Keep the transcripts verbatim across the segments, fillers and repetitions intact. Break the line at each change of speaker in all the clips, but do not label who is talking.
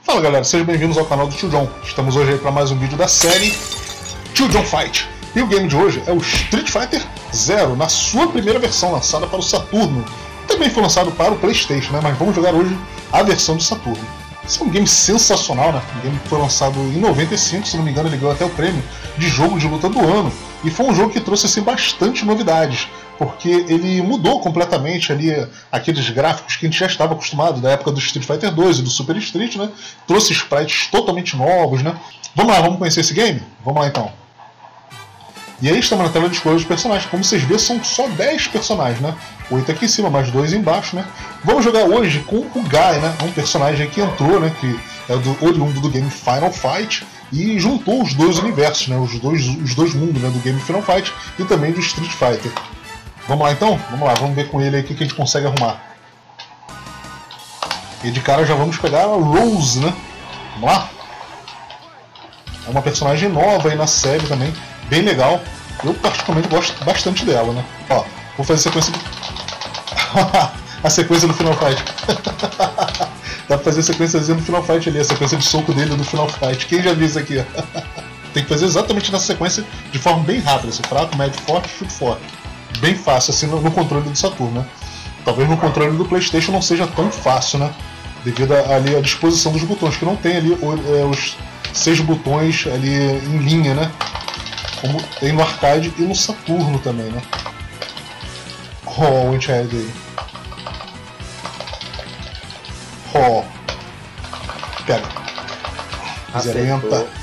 Fala galera, sejam bem-vindos ao canal do Tio John. Estamos hoje aí para mais um vídeo da série Tio John Fight. E o game de hoje é o Street Fighter Zero, na sua primeira versão, lançada para o Saturno. Também foi lançado para o PlayStation, né? Mas vamos jogar hoje a versão do Saturno. Esse é um game sensacional, né? Um game que foi lançado em noventa e cinco, se não me engano ele ganhou até o prêmio de jogo de luta do ano. E foi um jogo que trouxe assim, bastante novidades, porque ele mudou completamente ali aqueles gráficos que a gente já estava acostumado da época do Street Fighter dois e do Super Street, né? Trouxe sprites totalmente novos, né? Vamos lá, vamos conhecer esse game? Vamos lá então. E aí estamos na tela de escolha dos personagens. Como vocês vêem, são só dez personagens, né? oito aqui em cima, mais dois embaixo, né? Vamos jogar hoje com o Guy, né? Um personagem que entrou, né? Que é do oriundo do game Final Fight e juntou os dois universos, né? Os dois, os dois mundos, né? Do game Final Fight e também do Street Fighter. Vamos lá então? Vamos lá, vamos ver com ele aí o que a gente consegue arrumar. E de cara já vamos pegar a Rose, né? Vamos lá? É uma personagem nova aí na série também, bem legal. Eu particularmente gosto bastante dela, né? Ó, vou fazer a sequência do... a sequência do Final Fight. Dá pra fazer a sequência no Final Fight ali, a sequência de soco dele no Final Fight. Quem já viu isso aqui? Tem que fazer exatamente nessa sequência de forma bem rápida, assim, fraco, médio, forte, chute forte. Bem fácil assim no, no controle do Saturno, né? Talvez no controle do PlayStation não seja tão fácil, né? Devido a, ali à disposição dos botões, que não tem ali o, é, os seis botões ali em linha, né? Como tem no arcade e no Saturno também, né? Oh, o anti-aéreo aí. Oh. Pega. Zerenta.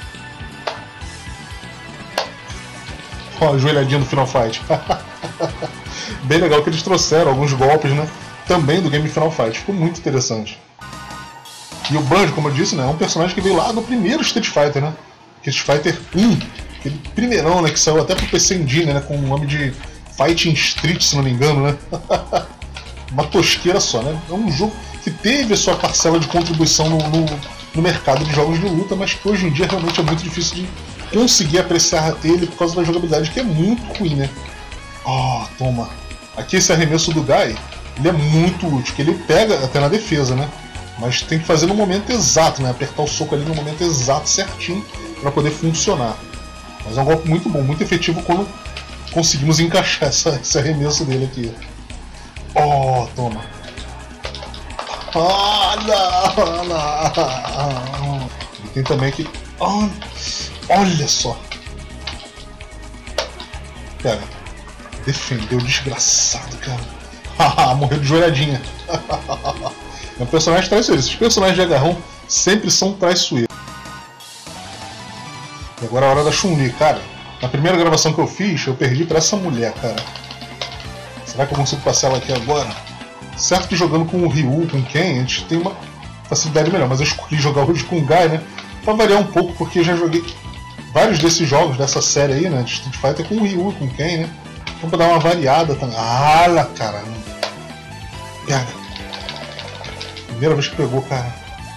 Ó, a joelhadinha do Final Fight. Bem legal que eles trouxeram alguns golpes, né? Também do game Final Fight. Ficou muito interessante. E o Banjo, como eu disse, né? É um personagem que veio lá no primeiro Street Fighter, né? Street Fighter um. Aquele primeirão, né? Que saiu até pro P C Engine, né? Com o nome de Fighting Street, se não me engano, né? Uma tosqueira só, né? É um jogo que teve a sua parcela de contribuição no, no, no mercado de jogos de luta, mas que hoje em dia realmente é muito difícil de conseguir apreciar ele por causa da jogabilidade, que é muito ruim, né? Oh, toma. Aqui esse arremesso do Guy, ele é muito útil, que ele pega até na defesa, né? Mas tem que fazer no momento exato, né? Apertar o soco ali no momento exato, certinho, para poder funcionar. Mas é um golpe muito bom, muito efetivo quando conseguimos encaixar essa, esse arremesso dele aqui. Oh, toma. Olha, olha. E tem também aqui. Oh, olha só. Pera. Defendeu, desgraçado, cara. Haha, morreu de joelhadinha. É um personagem traiçoeiro. Esses personagens de agarrão sempre são traiçoeiros. E agora é a hora da Chun-Li, cara. Na primeira gravação que eu fiz, eu perdi pra essa mulher, cara. Será que eu consigo passar ela aqui agora? Certo que jogando com o Ryu, com quem, a gente tem uma facilidade melhor, mas eu escolhi jogar hoje com o Guy, né? Pra variar um pouco, porque eu já joguei vários desses jogos dessa série aí, né? De Street Fighter com o Ryu, com quem, né? Então pra dar uma variada também. Ah, caramba! Pega! Primeira vez que pegou, cara.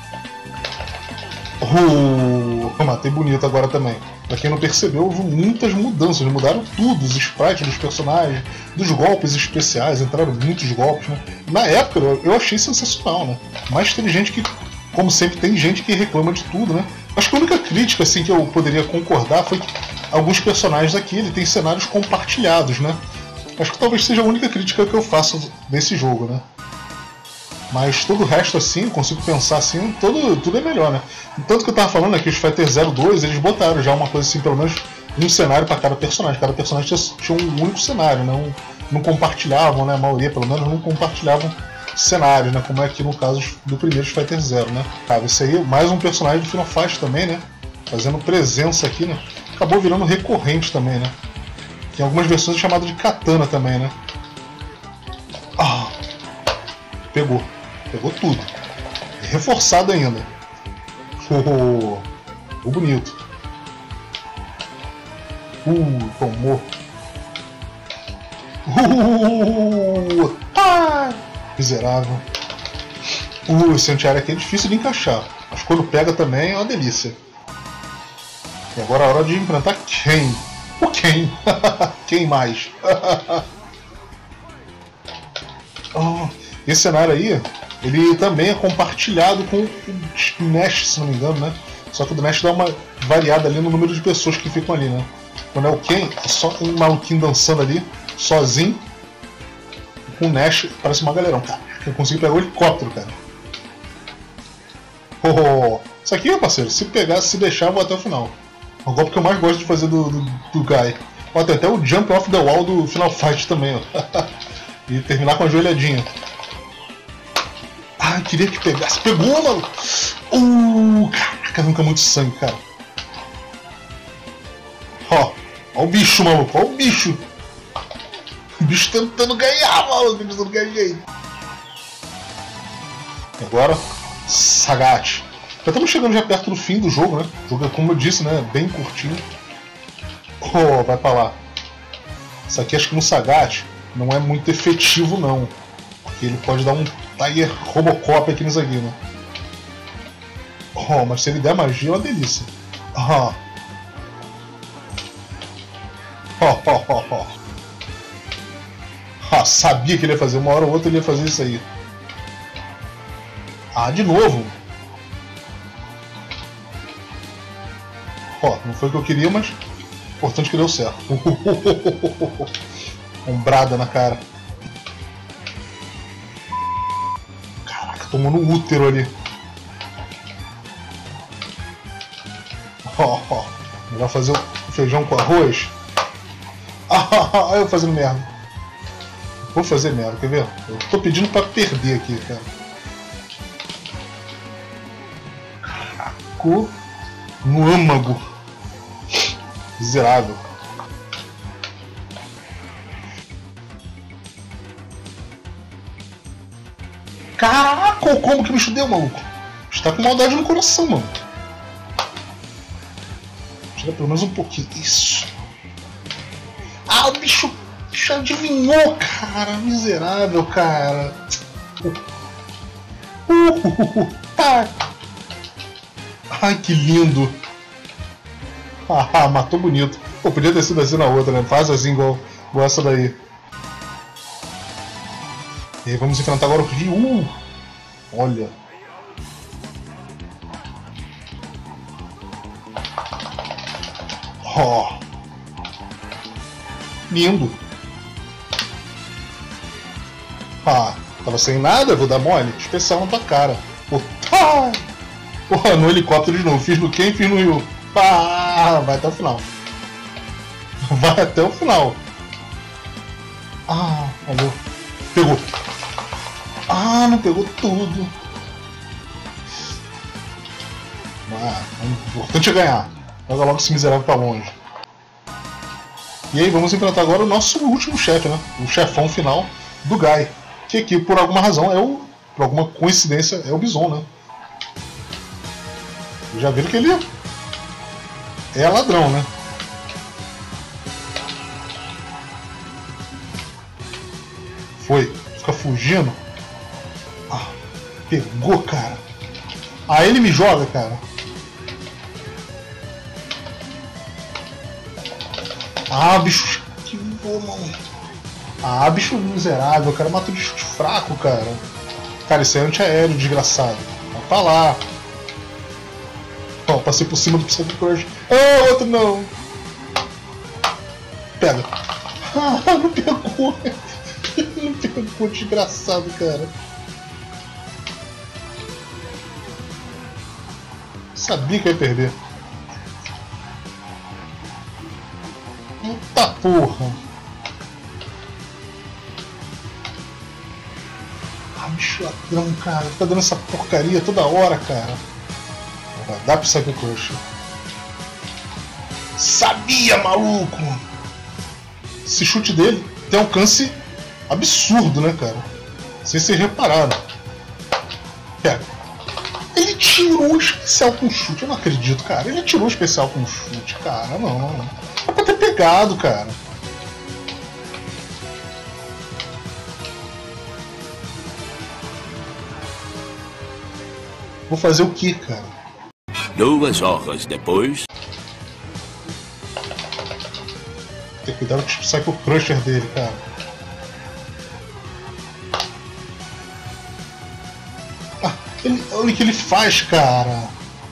Oh, eu matei bonito agora também. Pra quem não percebeu, houve muitas mudanças, mudaram tudo, os sprites dos personagens, dos golpes especiais, entraram muitos golpes, né? Na época eu achei sensacional, né? Mais inteligente que, como sempre, tem gente que reclama de tudo, né? Acho que a única crítica assim, que eu poderia concordar foi que alguns personagens aqui ele tem cenários compartilhados, né? Acho que talvez seja a única crítica que eu faço desse jogo, né? Mas todo o resto assim, eu consigo pensar assim, todo, tudo é melhor, né? Tanto que eu tava falando aqui, os Fighter Zero dois, eles botaram já uma coisa assim, pelo menos um cenário para cada personagem. Cada personagem tinha um único cenário, não, não compartilhavam, né? A maioria, pelo menos, não compartilhavam cenário, né? Como é aqui no caso do primeiro Fighter Zero, né? Cara, esse aí, mais um personagem do Final Fight também, né? Fazendo presença aqui, né? Acabou virando recorrente também, né? Tem algumas versões chamadas de Katana também, né? Ah! Pegou. Pegou tudo. E reforçado ainda. Oh, oh, bonito. Uh, tomou. Uh, ah, miserável. Uh, esse anti-aéreo aqui é difícil de encaixar. Mas quando pega também é uma delícia. E agora é a hora de enfrentar quem? O quem? Quem mais? Oh, esse cenário aí ele também é compartilhado com o Nash, se não me engano, né? Só que o Nash dá uma variada ali no número de pessoas que ficam ali, né? Quando é o Ken, é só um maluquinho dançando ali, sozinho. Com o Nash, parece uma galerão, cara. Eu consegui pegar o helicóptero, cara. Oh, isso aqui, meu parceiro, se pegar, se deixar, eu vou até o final. É o golpe que eu mais gosto de fazer do, do, do Guy. Ó, tem até o Jump Off the Wall do Final Fight também, ó. E terminar com a joelhadinha. Ah, queria que pegasse. Pegou, maluco! Uh, caraca, nunca muito sangue, cara. Ó, ó o bicho, maluco, ó o bicho. O bicho tentando ganhar, maluco, tentando ganhar jeito. Agora, Sagat. Já estamos chegando já perto do fim do jogo, né? O jogo é, como eu disse, né? Bem curtinho. Oh, vai pra lá. Isso aqui acho que no Sagat não é muito efetivo, não. Porque ele pode dar um Tiger Robocop aqui no aqui, né? Oh, mas se ele der magia é uma delícia. Oh. Oh, oh, oh, oh. Ah, sabia que ele ia fazer. Uma hora ou outra ele ia fazer isso aí. Ah, de novo. Ó, oh, não foi o que eu queria, mas importante que deu certo. Ombrada na cara. Caraca, tomou no útero ali. Ó, ó. Melhor fazer o feijão com arroz. Ah, eu fazendo merda. Vou fazer merda, quer ver? Eu tô pedindo pra perder aqui, cara. Caraca, no âmago. Miserável. Caraca, como que bicho deu, maluco? Está com maldade no coração, mano. Tira pelo menos um pouquinho. Isso. Ah, o bicho, o bicho adivinhou, cara. Miserável, cara. Uh, uh, uh, ah. Ai, que lindo. Ah, matou bonito. Pô, podia ter sido assim na outra, né? Faz assim igual, igual essa daí. E aí, vamos enfrentar agora o Ryu. Olha. Ó. Oh. Lindo. Ah, tava sem nada, vou dar mole. Especial na tua cara. Pô, tá. Porra, no helicóptero de novo. Fiz no Ken, fiz no Ryu. Ah, vai até o final. Vai até o final. Ah, valeu. Pegou. Ah, não pegou tudo. Ah, o importante é ganhar. Joga logo esse miserável pra longe. E aí, vamos enfrentar agora o nosso último chefe, né? O chefão final do Guy. Que aqui, por alguma razão, é o. Por alguma coincidência, é o Bison, né? Já viram que ele é ladrão, né? Foi. Fica fugindo. Ah, pegou, cara. Ah, ele me joga, cara. Ah, bicho. Que bom, mano. Ah, bicho miserável. O cara matou de chute fraco, cara. Cara, esse é antiaéreo, desgraçado. Vai pra lá. Ó, passei por cima do Psycho Crush. Ah, outro não. Pega. Ah, não pegou. Não pegou, desgraçado, cara. Sabia que ia perder. Eita porra. Ah, bicho ladrão, cara. Tá dando essa porcaria toda hora, cara. Dá pro Psycho Crush. Sabia, maluco! Esse chute dele tem alcance absurdo, né, cara? Sem ser reparado. Pega. Ele tirou o especial com chute. Eu não acredito, cara. Ele tirou o especial com chute, cara. Não, não, não. É pra ter pegado, cara. Vou fazer o que, cara?
Duas horas depois.
Tem que cuidar do Psycho Crusher dele, cara. Ele, olha o que ele faz, cara.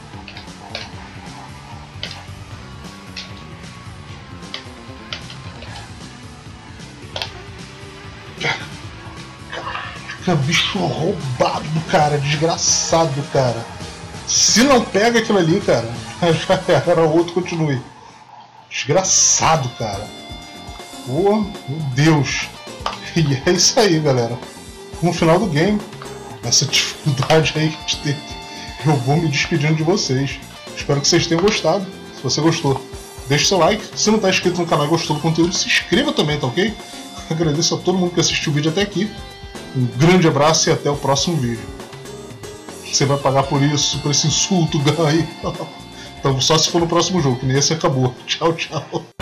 Caraca, bicho roubado, cara. Desgraçado, cara. Se não pega aquilo ali, cara, já era, o outro continue. Desgraçado, cara. Oh, meu Deus. E é isso aí, galera. No final do game, essa dificuldade aí que a gente teve, eu vou me despedindo de vocês. Espero que vocês tenham gostado. Se você gostou, deixe seu like. Se não está inscrito no canal e gostou do conteúdo, se inscreva também, tá ok? Agradeço a todo mundo que assistiu o vídeo até aqui. Um grande abraço e até o próximo vídeo. Você vai pagar por isso, por esse insulto aí. Então só se for no próximo jogo, que nem esse acabou. Tchau, tchau.